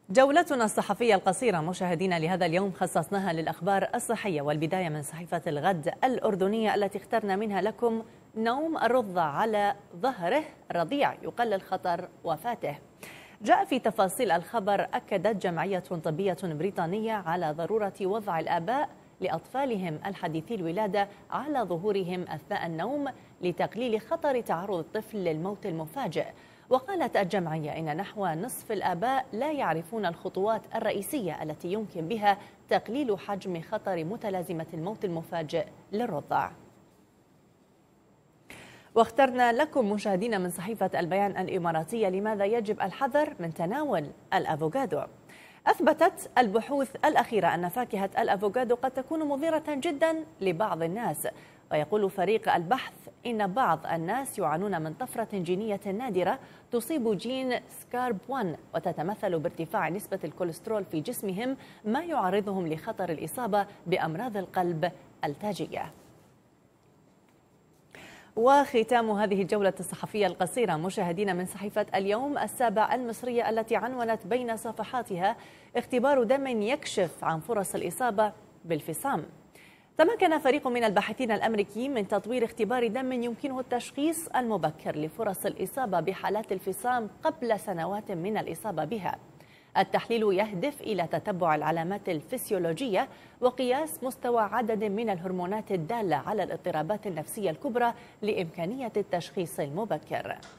جولتنا الصحفية القصيرة مشاهدينا لهذا اليوم خصصناها للأخبار الصحية، والبداية من صحيفة الغد الأردنية التي اخترنا منها لكم نوم الرضع على ظهره رضيع يقلل خطر وفاته. جاء في تفاصيل الخبر أكدت جمعية طبية بريطانية على ضرورة وضع الآباء لأطفالهم الحديثي الولادة على ظهورهم أثناء النوم لتقليل خطر تعرض الطفل للموت المفاجئ. وقالت الجمعية إن نحو نصف الآباء لا يعرفون الخطوات الرئيسية التي يمكن بها تقليل حجم خطر متلازمة الموت المفاجئ للرضع. واخترنا لكم مشاهدين من صحيفة البيان الإماراتية لماذا يجب الحذر من تناول الأفوكادو. أثبتت البحوث الأخيرة أن فاكهة الأفوكادو قد تكون مضرة جدا لبعض الناس، ويقول فريق البحث إن بعض الناس يعانون من طفرة جينية نادرة تصيب جين سكارب 1 وتتمثل بارتفاع نسبة الكوليسترول في جسمهم، ما يعرضهم لخطر الإصابة بأمراض القلب التاجية. وختام هذه الجولة الصحفية القصيرة مشاهدين من صحيفة اليوم السابع المصرية التي عنونت بين صفحاتها اختبار دم يكشف عن فرص الإصابة بالفصام. تمكن فريق من الباحثين الأمريكيين من تطوير اختبار دم يمكنه التشخيص المبكر لفرص الإصابة بحالات الفصام قبل سنوات من الإصابة بها. التحليل يهدف إلى تتبع العلامات الفسيولوجية وقياس مستوى عدد من الهرمونات الدالة على الاضطرابات النفسية الكبرى لإمكانية التشخيص المبكر.